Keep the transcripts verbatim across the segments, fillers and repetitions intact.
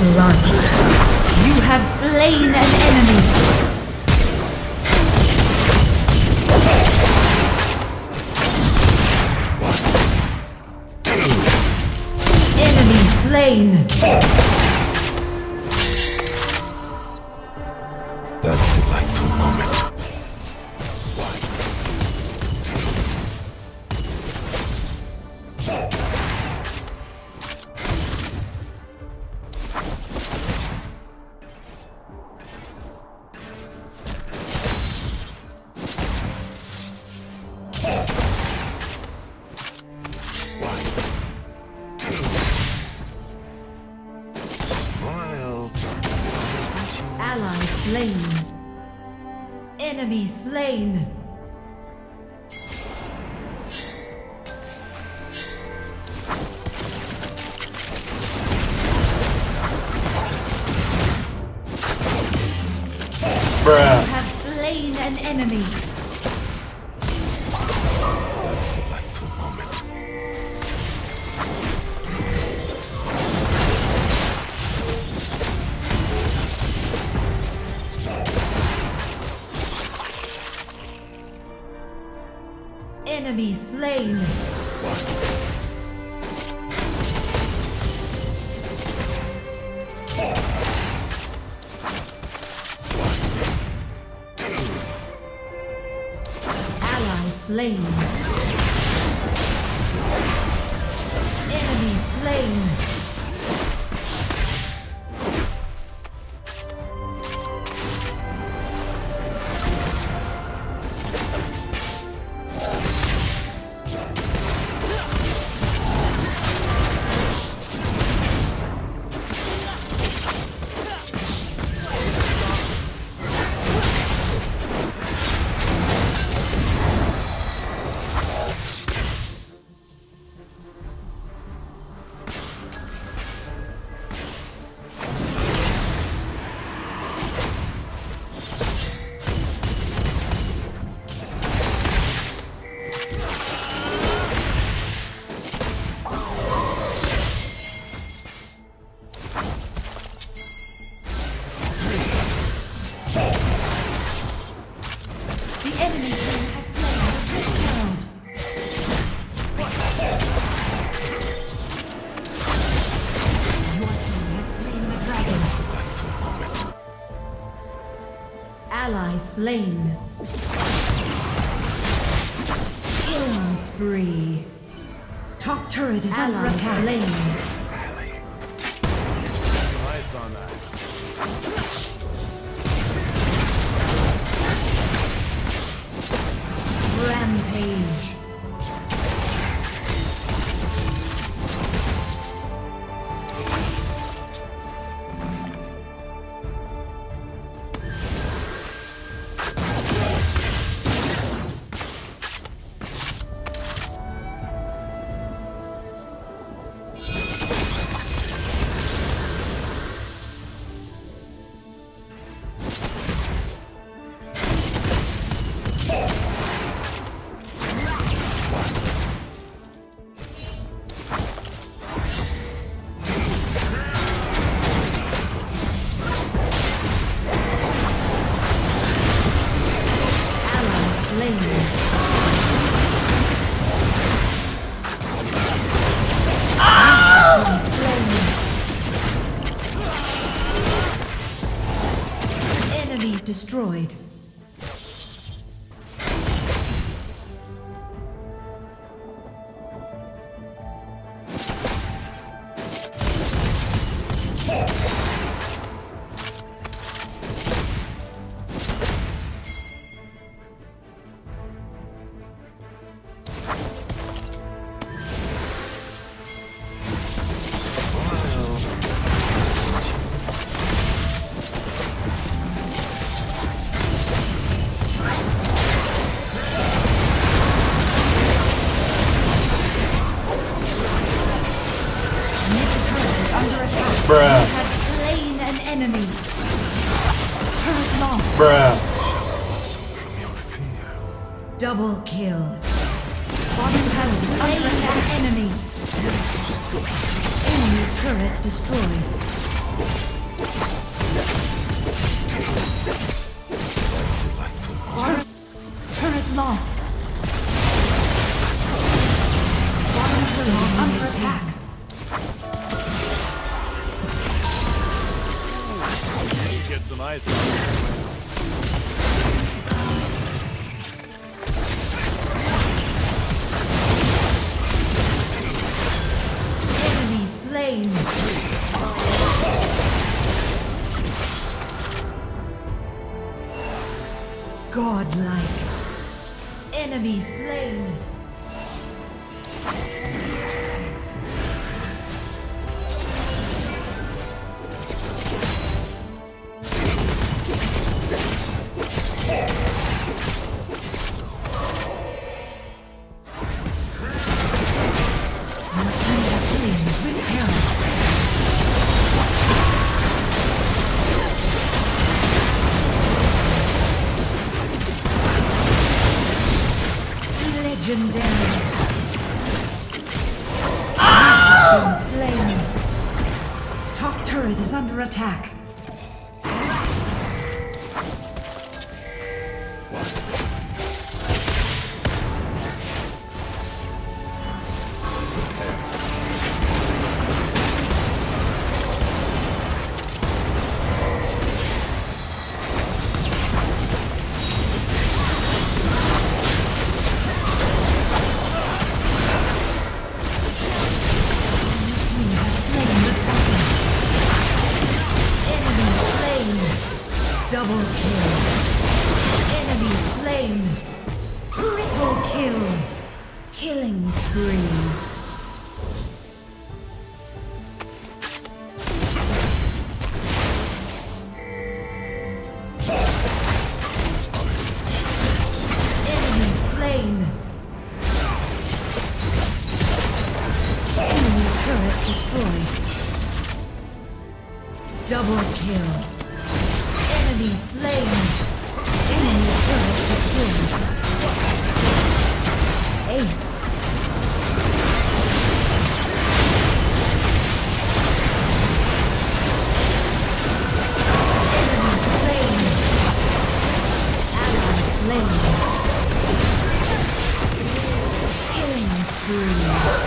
blood. You have slain an enemy. Enemy slain. That delightful moment. Ally slain. Enemy slain. Bruh. You have slain an enemy. Delightful moment. Enemy slain. Ally slain. Enemy slain. Ally slain. Killing spree. Top turret is under attack. Slain. Rally. Some ice on that. Rampage. Enemy destroyed. Bruh. Have slain an enemy. Turret lost. Bruh. From your fear. Double kill. Bottom has slain an enemy. Enemy turret destroyed. Turret, turret lost. Bottom turret under attack. You get some ice on that. Enemy slain. Godlike. Enemy slain. Legendary. Been slain. Top turret is under attack. Double kill. Enemy slain. Triple kill. Killing spree. Enemy slain. Enemy turret destroyed. Double kill. Enemy slain. Enemy turret destroyed. Ace. Enemy slain. Ally slain. Killing spree.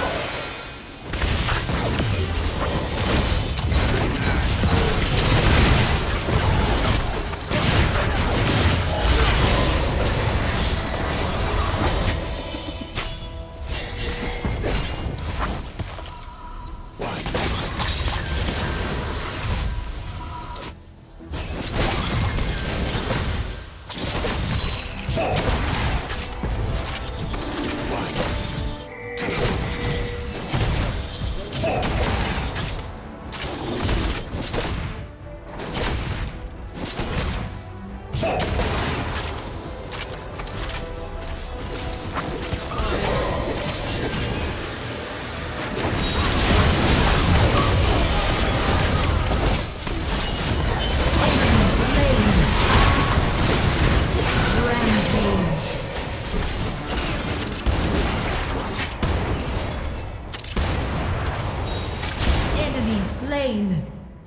Slain.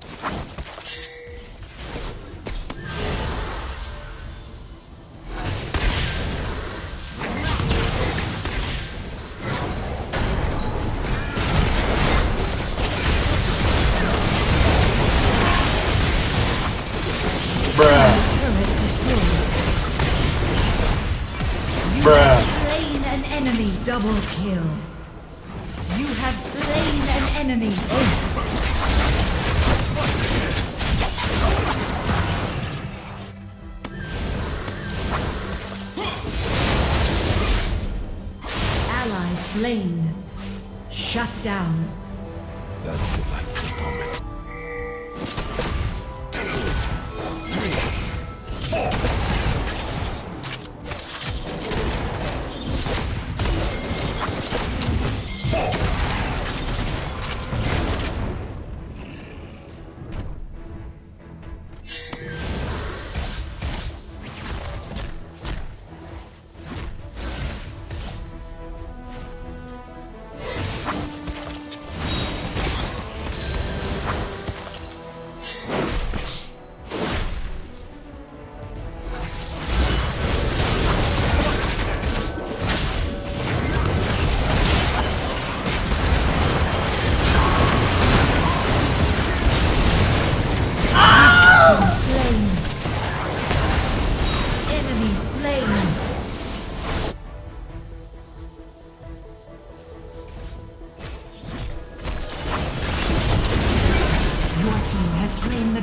Bruh. Bruh. Slain an enemy. Double kill. You have slain an enemy. Ace. Ally slain. Shut down. That's the delightful moment.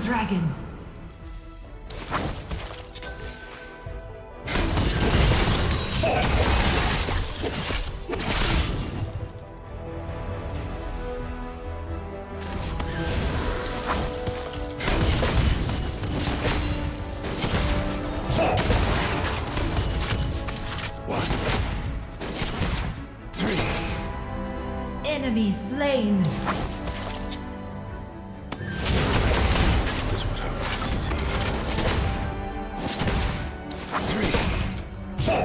dragon. Enemy slain. That's what I want to see. Three.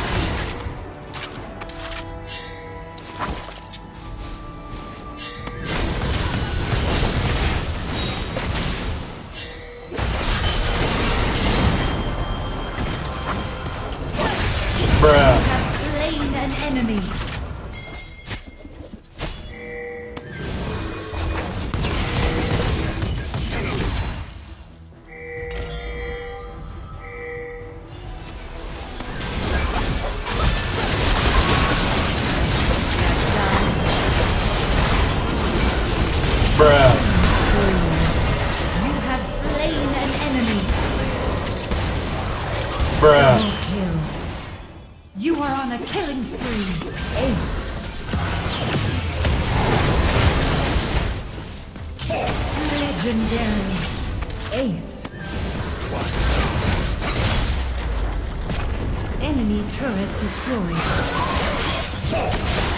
Bruh. You have slain an enemy. Bruh. Kill. You are on a killing spree. Ace. Legendary. Ace. Enemy turret destroyed.